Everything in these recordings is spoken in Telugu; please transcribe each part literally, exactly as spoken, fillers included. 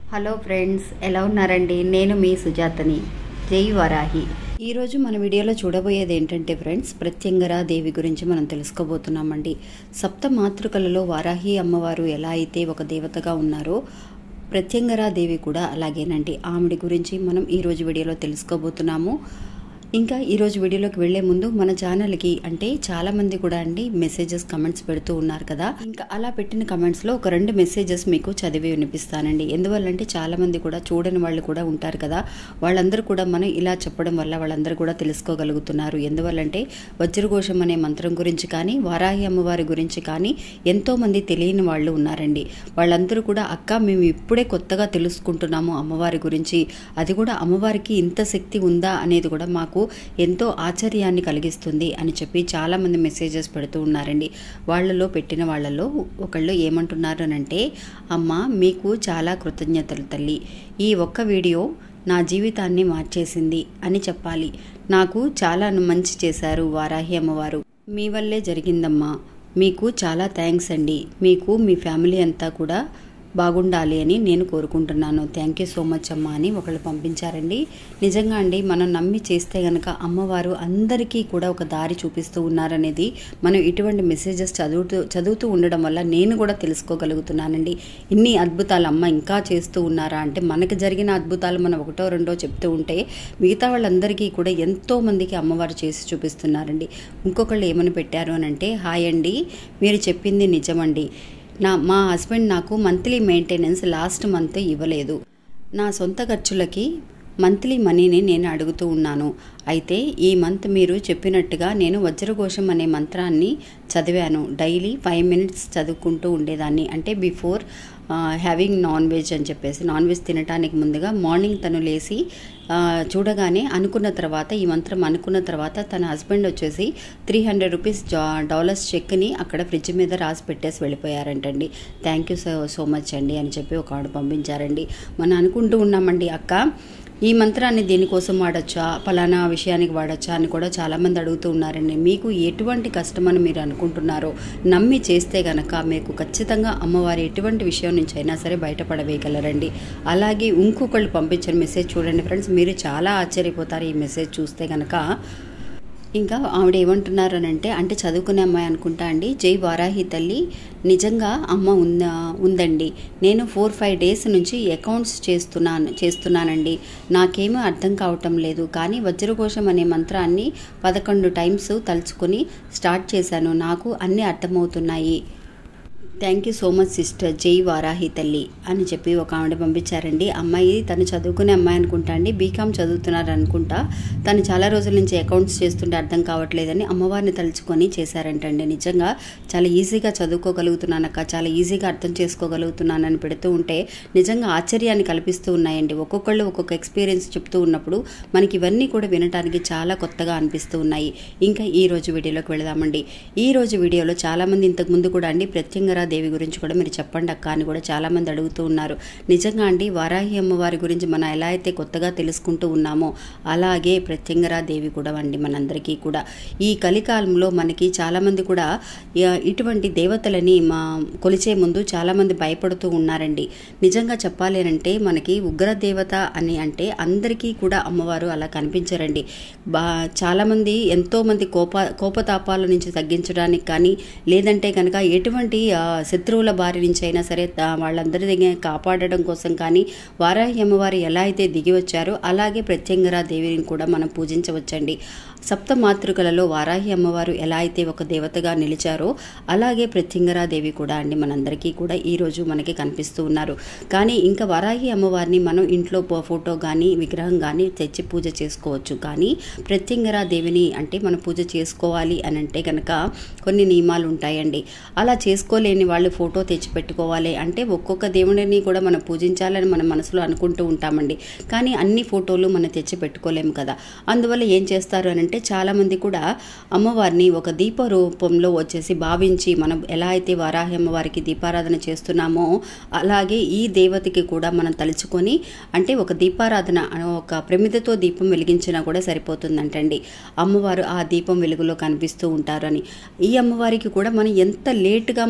హలో ఫ్రెండ్స్, ఎలా ఉన్నారండి? నేను మీ సుజాతని. జై వరాహి. ఈరోజు మన వీడియోలో చూడబోయేది ఏంటంటే ఫ్రెండ్స్, ప్రత్యంగరా దేవి గురించి మనం తెలుసుకోబోతున్నామండి. సప్త మాతృకలలో వారాహి అమ్మవారు ఎలా అయితే ఒక దేవతగా ఉన్నారో, ప్రత్యంగరా దేవి కూడా అలాగేనండి. ఆవిడ గురించి మనం ఈరోజు వీడియోలో తెలుసుకోబోతున్నాము. ఇంకా ఈరోజు వీడియోలోకి వెళ్లే ముందు మన ఛానల్కి అంటే చాలామంది కూడా అండి మెసేజెస్ కమెంట్స్ పెడుతూ ఉన్నారు కదా. ఇంకా అలా పెట్టిన కమెంట్స్లో ఒక రెండు మెసేజెస్ మీకు చదివి వినిపిస్తానండి. ఎందువల్లంటే చాలామంది కూడా చూడని వాళ్ళు కూడా ఉంటారు కదా, వాళ్ళందరూ కూడా మనం ఇలా చెప్పడం వల్ల వాళ్ళందరూ కూడా తెలుసుకోగలుగుతున్నారు. ఎందువల్లంటే వజ్రఘోషం అనే మంత్రం గురించి కానీ వారాహి అమ్మవారి గురించి కానీ ఎంతోమంది తెలియని వాళ్ళు ఉన్నారండి. వాళ్ళందరూ కూడా అక్క మేము ఇప్పుడే కొత్తగా తెలుసుకుంటున్నాము అమ్మవారి గురించి, అది కూడా అమ్మవారికి ఇంత శక్తి ఉందా అనేది కూడా మాకు ఎంతో ఆశ్చర్యాన్ని కలిగిస్తుంది అని చెప్పి చాలామంది మెసేజెస్ పెడుతూ ఉన్నారండి. వాళ్ళలో పెట్టిన వాళ్ళలో ఒకళ్ళు ఏమంటున్నారు అనంటే, అమ్మ మీకు చాలా కృతజ్ఞతలు తల్లి, ఈ ఒక్క వీడియో నా జీవితాన్ని మార్చేసింది అని చెప్పాలి. నాకు చాలా మంచి చేశారు వారాహి అమ్మవారు, మీ వల్లే జరిగిందమ్మా, మీకు చాలా థ్యాంక్స్ అండి, మీకు మీ ఫ్యామిలీ అంతా కూడా బాగుండాలి అని నేను కోరుకుంటున్నాను, థ్యాంక్ యూ సో మచ్ అమ్మ అని ఒకళ్ళు పంపించారండి. నిజంగా అండి, మనం నమ్మి చేస్తే గనక అమ్మవారు అందరికీ కూడా ఒక దారి చూపిస్తూ ఉన్నారనేది మనం ఇటువంటి మెసేజెస్ చదువుతూ చదువుతూ ఉండడం వల్ల నేను కూడా తెలుసుకోగలుగుతున్నానండి. ఇన్ని అద్భుతాలు అమ్మ ఇంకా చేస్తూ ఉన్నారా అంటే, మనకు జరిగిన అద్భుతాలు మనం ఒకటో రెండో చెప్తూ ఉంటే మిగతా వాళ్ళందరికీ కూడా ఎంతో మందికి అమ్మవారు చేసి చూపిస్తున్నారండి. ఇంకొకళ్ళు ఏమని పెట్టారు అని అంటే, హాయ్ అండి, మీరు చెప్పింది నిజమండి, నా మా హస్బెండ్ నాకు మంత్లీ మెయింటెనెన్స్ లాస్ట్ మంత్ ఇవ్వలేదు, నా సొంత ఖర్చులకి మంత్లీ మనీని నేను అడుగుతూ ఉన్నాను. అయితే ఈ మంత్ మీరు చెప్పినట్టుగా నేను వజ్రఘోషం అనే మంత్రాన్ని చదివాను. డైలీ ఫైవ్ మినిట్స్ చదువుకుంటూ ఉండేదాన్ని. అంటే బిఫోర్ హ్యావింగ్ నాన్ వెజ్ అని చెప్పేసి, నాన్ వెజ్ తినడానికి ముందుగా మార్నింగ్ తను లేచి చూడగానే అనుకున్న తర్వాత, ఈ మంత్రం అనుకున్న తర్వాత తన హస్బెండ్ వచ్చేసి త్రీ హండ్రెడ్ రూపీస్ డాలర్స్ చెక్ని అక్కడ ఫ్రిడ్జ్ మీద రాసి పెట్టేసి వెళ్ళిపోయారంటండి. Thank you so so much అండి అని చెప్పి ఒక ఆవిడ పంపించారండి. మనం అనుకుంటూ ఉన్నామండి, అక్క ఈ మంత్రాన్ని దేనికోసం వాడచ్చా, ఫలానా విషయానికి వాడచ్చా అని కూడా చాలామంది అడుగుతూ ఉన్నారండి. మీకు ఎటువంటి కష్టమని మీరు అనుకుంటున్నారో నమ్మి చేస్తే గనక మీకు ఖచ్చితంగా అమ్మవారి ఎటువంటి విషయం నుంచి అయినా సరే బయటపడవేయగలరండి. అలాగే ఇంకొకళ్ళు పంపించిన మెసేజ్ చూడండి ఫ్రెండ్స్, మీరు చాలా ఆశ్చర్యపోతారు ఈ మెసేజ్ చూస్తే గనక. ఇంకా ఆవిడ ఏమంటున్నారు అని అంటే, అంటే చదువుకునే అమ్మాయి అనుకుంటా అండి. జై వారాహి తల్లి, నిజంగా అమ్మ ఉందా ఉందండి, నేను ఫోర్ ఫైవ్ డేస్ నుంచి అకౌంట్స్ చేస్తున్నాను చేస్తున్నానండి నాకేమీ అర్థం కావటం లేదు, కానీ వజ్రఘోషం అనే మంత్రాన్ని పదకొండు టైమ్స్ తలుచుకొని స్టార్ట్ చేశాను, నాకు అన్నీ అర్థమవుతున్నాయి, thank you so much sister, జై వారాహి తల్లి అని చెప్పి ఒక ఆవిడ పంపించారండి. అమ్మాయి తను చదువుకునే అమ్మాయి అనుకుంటా అండి, బీకామ్ చదువుతున్నారు అనుకుంటా. తను చాలా రోజుల నుంచి అకౌంట్స్ చేస్తుంటే అర్థం కావట్లేదని అమ్మవారిని తలుచుకొని చేశారంటండి. నిజంగా చాలా ఈజీగా చదువుకోగలుగుతున్నానక్క, చాలా ఈజీగా అర్థం చేసుకోగలుగుతున్నానని పెడుతూ ఉంటే నిజంగా ఆశ్చర్యాన్ని కల్పిస్తూ ఉన్నాయండి. ఒక్కొక్కళ్ళు ఒక్కొక్క ఎక్స్పీరియన్స్ చెప్తూ ఉన్నప్పుడు మనకి ఇవన్నీ కూడా వినడానికి చాలా కొత్తగా అనిపిస్తూ ఉన్నాయి. ఇంకా ఈ రోజు వీడియోలోకి వెళదామండి. ఈ రోజు వీడియోలో చాలామంది ఇంతకుముందు కూడా అండి ప్రత్యంగరా దేవి గురించి కూడా మీరు చెప్పండి అక్క అని కూడా చాలామంది అడుగుతూ ఉన్నారు. నిజంగా అండి, వారాహి అమ్మవారి గురించి మనం ఎలా అయితే కొత్తగా తెలుసుకుంటూ ఉన్నామో అలాగే ప్రత్యంగరా దేవి కూడా అండి మనందరికీ కూడా ఈ కలికాలంలో మనకి చాలామంది కూడా ఇటువంటి దేవతలని మా కొలిచే ముందు చాలామంది భయపడుతూ ఉన్నారండి. నిజంగా చెప్పాలి అంటే మనకి ఉగ్ర దేవత అని అంటే అందరికీ కూడా అమ్మవారు అలా కనిపించరండి. బా చాలామంది ఎంతోమంది కోప కోపతాపాల నుంచి తగ్గించడానికి కానీ, లేదంటే కనుక ఎటువంటి శత్రువుల బారి నుంచి అయినా సరే వాళ్ళందరి దగ్గర కాపాడడం కోసం కానీ వారాహి అమ్మవారు ఎలా అయితే దిగి వచ్చారో అలాగే ప్రత్యంగరా దేవిని కూడా మనం పూజించవచ్చండి. సప్త మాతృకలలో వారాహి అమ్మవారు ఎలా అయితే ఒక దేవతగా నిలిచారో అలాగే ప్రత్యంగరా దేవి కూడా అండి మనందరికీ కూడా ఈరోజు మనకి కనిపిస్తూ ఉన్నారు. కానీ ఇంకా వారాహి అమ్మవారిని మనం ఇంట్లో ఫోటో కానీ విగ్రహం కానీ తెచ్చి పూజ చేసుకోవచ్చు. కానీ ప్రత్యంగరా దేవిని అంటే మనం పూజ చేసుకోవాలి అని అంటే కనుక కొన్ని నియమాలు ఉంటాయండి. అలా చేసుకోలేని వాళ్ళు ఫోటో తెచ్చి పెట్టుకోవాలి అంటే ఒక్కొక్క దేవుడిని కూడా మనం పూజించాలని మన మనసులో అనుకుంటూ ఉంటామండి. కానీ అన్ని ఫోటోలు మనం తెచ్చి పెట్టుకోలేము కదా. అందువల్ల ఏం చేస్తారు అని అంటే చాలామంది కూడా అమ్మవారిని ఒక దీప రూపంలో వచ్చేసి భావించి మనం ఎలా అయితే వారాహి అమ్మవారికి దీపారాధన చేస్తున్నామో అలాగే ఈ దేవతకి కూడా మనం తలుచుకొని అంటే ఒక దీపారాధన ఒక ప్రమిదతో దీపం వెలిగించినా కూడా సరిపోతుందంటండి. అమ్మవారు ఆ దీపం వెలుగులో కనిపిస్తూ ఉంటారని. ఈ అమ్మవారికి కూడా మనం ఎంత లేటుగా మనం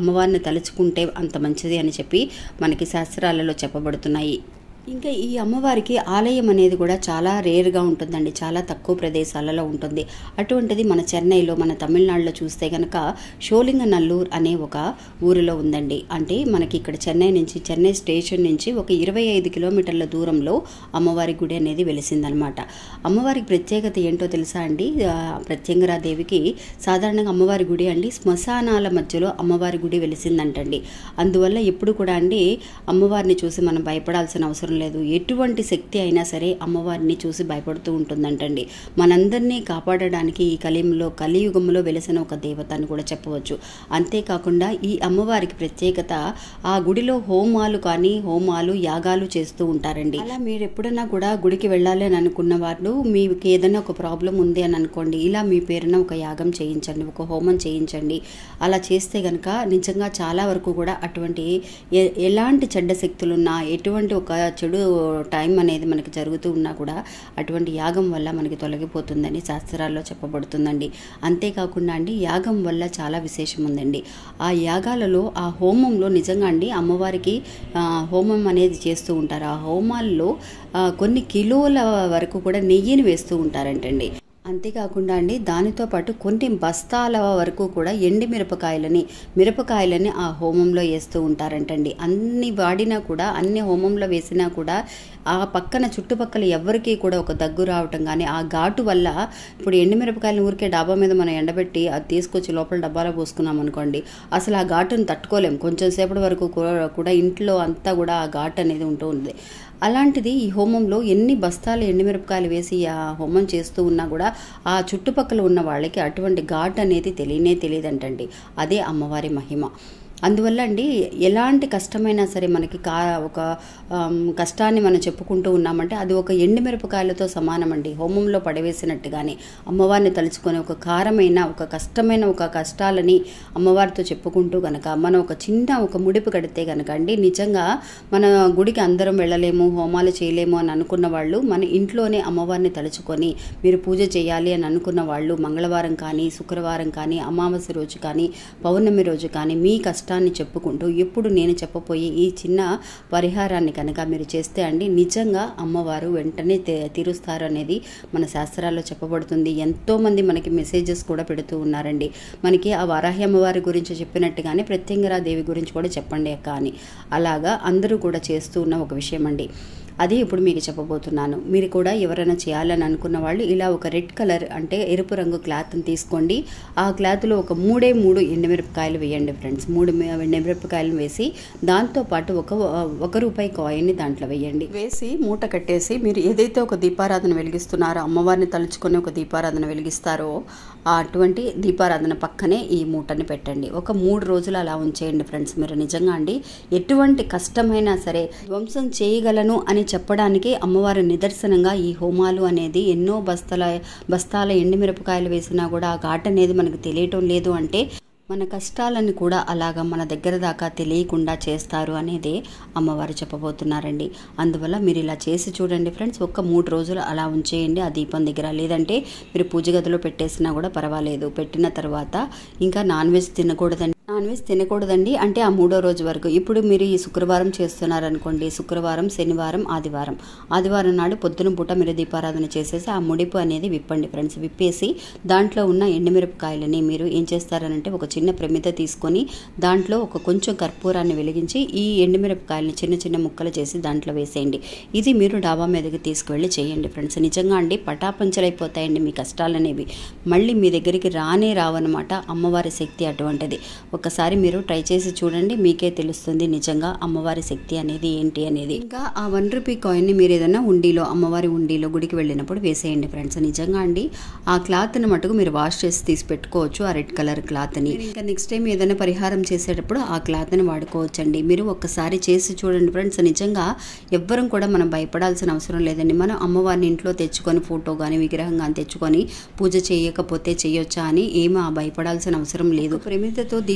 అమ్మవారిని తలుచుకుంటే అంత మంచిది అని చెప్పి మనకి శాస్త్రాలలో చెప్పబడుతున్నాయి. ఇంకా ఈ అమ్మవారికి ఆలయం అనేది కూడా చాలా రేర్గా ఉంటుందండి, చాలా తక్కువ ప్రదేశాలలో ఉంటుంది. అటువంటిది మన చెన్నైలో, మన తమిళనాడులో చూస్తే కనుక షోలింగనల్లూర్ అనే ఒక ఊరిలో ఉందండి. అంటే మనకి ఇక్కడ చెన్నై నుంచి, చెన్నై స్టేషన్ నుంచి ఒక ఇరవై ఐదు కిలోమీటర్ల దూరంలో అమ్మవారి గుడి అనేది వెలిసిందనమాట. అమ్మవారికి ప్రత్యేకత ఏంటో తెలుసా అండి? ప్రత్యంగరాదేవికి సాధారణంగా అమ్మవారి గుడి అండి శ్మశానాల మధ్యలో అమ్మవారి గుడి వెలిసిందంటండి. అందువల్ల ఎప్పుడు కూడా అండి అమ్మవారిని చూసి మనం భయపడాల్సిన అవసరం లేదు. ఎటువంటి శక్తి అయినా సరే అమ్మవారిని చూసి భయపడుతూ ఉంటుందంటండి. మనందరినీ కాపాడడానికి ఈ కలియుగంలో కలియుగంలో వెలిసిన ఒక దేవత అని కూడా చెప్పవచ్చు. అంతేకాకుండా ఈ అమ్మవారికి ప్రత్యేకత, ఆ గుడిలో హోమాలు కానీ హోమాలు యాగాలు చేస్తూ ఉంటారండి. అలా మీరు ఎప్పుడన్నా కూడా గుడికి వెళ్ళాలి అని అనుకున్న వాళ్ళు, మీకు ఏదైనా ఒక ప్రాబ్లం ఉంది అని అనుకోండి, ఇలా మీ పేరున ఒక యాగం చేయించండి, ఒక హోమం చేయించండి. అలా చేస్తే కనుక నిజంగా చాలా వరకు కూడా అటువంటి ఎలాంటి చెడ్డ శక్తులున్నా, ఎటువంటి ఒక చెడు టైం అనేది మనకి జరుగుతూ ఉన్నా కూడా అటువంటి యాగం వల్ల మనకి తొలగిపోతుందని శాస్త్రాల్లో చెప్పబడుతుందండి. అంతేకాకుండా అండి యాగం వల్ల చాలా విశేషం ఉందండి. ఆ యాగాలలో, ఆ హోమంలో నిజంగా అండి అమ్మవారికి హోమం అనేది చేస్తూ ఉంటారు. ఆ హోమాల్లో కొన్ని కిలోల వరకు కూడా నెయ్యిని వేస్తూ ఉంటారంటండి. అంతేకాకుండా అండి దానితో పాటు కొన్ని బస్తాల వరకు కూడా ఎండి మిరపకాయలని మిరపకాయలని ఆ హోమంలో వేస్తూ ఉంటారంటండి. అన్ని వాడినా కూడా, అన్ని హోమంలో వేసినా కూడా ఆ పక్కన చుట్టుపక్కల ఎవరికి కూడా ఒక దగ్గు రావటం కానీ, ఆ ఘాటు వల్ల, ఇప్పుడు ఎండి మిరపకాయలను ఊరికే డాబా మీద మనం ఎండబెట్టి అది తీసుకొచ్చి లోపల డబ్బాలో పోసుకున్నాం అనుకోండి, అసలు ఆ ఘాటును తట్టుకోలేం. కొంచెం సేపటి వరకు కూడా ఇంట్లో అంతా కూడా ఆ ఘాటు అనేది ఉంటూ ఉంది. అలాంటిది ఈ హోమంలో ఎన్ని బస్తాలు ఎండుమిరపకాయలు వేసి ఆ హోమం చేస్తూ ఉన్నా కూడా ఆ చుట్టుపక్కల ఉన్న వాళ్ళకి అటువంటి ఘాట్ అనేది తెలియనే తెలియదంటండి. అదే అమ్మవారి మహిమ. అందువల్ల అండి ఎలాంటి కష్టమైనా సరే మనకి కా ఒక కష్టాన్ని మనం చెప్పుకుంటూ ఉన్నామంటే అది ఒక ఎండుమిరపకాయలతో సమానమండి. హోమంలో పడవేసినట్టుగానే అమ్మవారిని తలుచుకొని ఒక కారమైన, ఒక కష్టమైన ఒక కష్టాలని అమ్మవారితో చెప్పుకుంటూ కనుక మనం ఒక చిన్న ఒక ముడిపు కడితే కనుక అండి నిజంగా మన గుడికి అందరం వెళ్ళలేము, హోమాలు చేయలేము అని అనుకున్న వాళ్ళు మన ఇంట్లోనే అమ్మవారిని తలుచుకొని మీరు పూజ చేయాలి అని అనుకున్న వాళ్ళు మంగళవారం కానీ, శుక్రవారం కానీ, అమావాస్య రోజు కానీ, పౌర్ణమి రోజు కానీ మీ కష్టం చెప్పుకుంటూ ఇప్పుడు నేను చెప్పబోయే ఈ చిన్న పరిహారాన్ని కనుక మీరు చేస్తే అండి నిజంగా అమ్మవారు వెంటనే తీరుస్తారు అనేది మన శాస్త్రాల్లో చెప్పబడుతుంది. ఎంతోమంది మనకి మెసేజెస్ కూడా పెడుతూ ఉన్నారండి. మనకి ఆ వారాహి అమ్మవారి గురించి చెప్పినట్టుగానే ప్రత్యంగరాదేవి గురించి కూడా చెప్పండి అక్క అని. అలాగా అందరూ కూడా చేస్తూ ఉన్న ఒక విషయం అండి. అది ఇప్పుడు మీకు చెప్పబోతున్నాను. మీరు కూడా ఎవరైనా చేయాలని అనుకున్న వాళ్ళు ఇలా ఒక రెడ్ కలర్ అంటే ఎరుపు రంగు క్లాత్ని తీసుకోండి. ఆ క్లాత్లో ఒక మూడే మూడు ఎండుమిరపకాయలు వేయండి ఫ్రెండ్స్. మూడు ఎండుమిరపకాయలు వేసి దాంతోపాటు ఒక ఒక రూపాయి కాయిన్ని దాంట్లో వేయండి. వేసి మూట కట్టేసి మీరు ఏదైతే ఒక దీపారాధన వెలిగిస్తున్నారో, అమ్మవారిని తలుచుకొని ఒక దీపారాధన వెలిగిస్తారో అటువంటి దీపారాధన పక్కనే ఈ మూటని పెట్టండి. ఒక మూడు రోజులు అలా ఉంచేయండి ఫ్రెండ్స్. మీరు నిజంగా అండి ఎటువంటి కష్టమైనా సరే ధ్వంసం చేయగలను అని చెప్పడానికి అమ్మవారి నిదర్శనంగా ఈ హోమాలు అనేది ఎన్నో బస్తాల బస్తాల ఎండుమిరపకాయలు వేసినా కూడా ఆ ఘాట్ అనేది మనకు తెలియటం లేదు అంటే మన కష్టాలను కూడా అలాగా మన దగ్గర దాకా తెలియకుండా చేస్తారు అనేది అమ్మవారు చెప్పబోతున్నారండి. అందువల్ల మీరు ఇలా చేసి చూడండి ఫ్రెండ్స్. ఒక్క మూడు రోజులు అలా ఉంచేయండి ఆ దీపం దగ్గర. లేదంటే మీరు పూజ గదిలో పెట్టేసినా కూడా పర్వాలేదు. పెట్టిన తర్వాత ఇంకా నాన్ వెజ్ తినకూడదండి. నాన్ వెజ్ తినకూడదండి అంటే ఆ మూడో రోజు వరకు. ఇప్పుడు మీరు ఈ శుక్రవారం చేస్తున్నారనుకోండి, శుక్రవారం, శనివారం, ఆదివారం ఆదివారం నాడు పొద్దున పూట మీరు దీపారాధన చేసేసి ఆ ముడిపు అనేది విప్పండి ఫ్రెండ్స్. విప్పేసి దాంట్లో ఉన్న ఎండుమిరపకాయలని మీరు ఏం చేస్తారనంటే ఒక చిన్న ప్రమిద తీసుకొని దాంట్లో ఒక కొంచెం కర్పూరాన్ని వెలిగించి ఈ ఎండుమిరపకాయలని చిన్న చిన్న ముక్కలు చేసి దాంట్లో వేసేయండి. ఇది మీరు డాబా మీదకి తీసుకువెళ్ళి చేయండి ఫ్రెండ్స్. నిజంగా అండి పటాపంచలైపోతాయండి మీ కష్టాలనేవి. మళ్ళీ మీ దగ్గరికి రానే రావన్నమాట. అమ్మవారి శక్తి అటువంటిది. ఒకసారి మీరు ట్రై చేసి చూడండి, మీకే తెలుస్తుంది నిజంగా అమ్మవారి శక్తి అనేది ఏంటి అనేది. ఇంకా ఆ వన్ రూపీ కాయిన్ని మీరు ఏదైనా ఉండిలో, అమ్మవారి ఉండిలో గుడికి వెళ్ళినప్పుడు వేసేయండి ఫ్రెండ్స్. నిజంగా అండి ఆ క్లాత్ని మటుకు మీరు వాష్ చేసి తీసి పెట్టుకోవచ్చు, ఆ రెడ్ కలర్ క్లాత్ని. ఇంకా నెక్స్ట్ టైం ఏదైనా పరిహారం చేసేటప్పుడు ఆ క్లాత్ని వాడుకోవచ్చండి. మీరు ఒక్కసారి చేసి చూడండి ఫ్రెండ్స్. నిజంగా ఎవ్వరం కూడా మనం భయపడాల్సిన అవసరం లేదండి. మనం అమ్మవారిని ఇంట్లో తెచ్చుకొని ఫోటో కానీ విగ్రహం కానీ తెచ్చుకొని పూజ చేయకపోతే చేయొచ్చా అని ఏమీ భయపడాల్సిన అవసరం లేదు. ప్రమిదతో దీప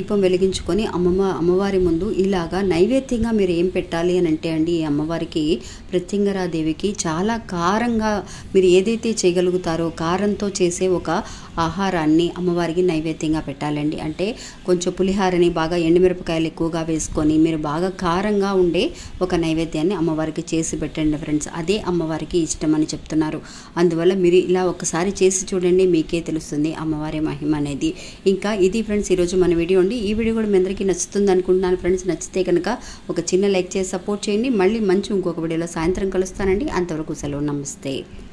దీపం వెలిగించుకొని అమ్మమ్మ అమ్మవారి ముందు ఇలాగా నైవేద్యంగా మీరు ఏం పెట్టాలి అని అంటే అండి, ఈ అమ్మవారికి ప్రత్యంగరాదేవికి చాలా కారంగా మీరు ఏదైతే చేయగలుగుతారో కారంతో చేసే ఒక ఆహారాన్ని అమ్మవారికి నైవేద్యంగా పెట్టాలండి. అంటే కొంచెం పులిహారని బాగా ఎండుమిరపకాయలు ఎక్కువగా వేసుకొని మీరు బాగా కారంగా ఉండే ఒక నైవేద్యాన్ని అమ్మవారికి చేసి పెట్టండి ఫ్రెండ్స్. అదే అమ్మవారికి ఇష్టం అని చెప్తున్నారు. అందువల్ల మీరు ఇలా ఒకసారి చేసి చూడండి, మీకే తెలుస్తుంది అమ్మవారి మహిమ అనేది. ఇంకా ఇది ఫ్రెండ్స్ ఈరోజు మన వీడియో అండి. ఈ వీడియో కూడా మీ అందరికీ నచ్చుతుంది అనుకుంటున్నాను ఫ్రెండ్స్. నచ్చితే కనుక ఒక చిన్న లైక్ చేసి సపోర్ట్ చేయండి. మళ్ళీ మంచి ఇంకొక వీడియోలో సాయంత్రం కలుస్తానండి. అంతవరకు సెలవు, నమస్తే.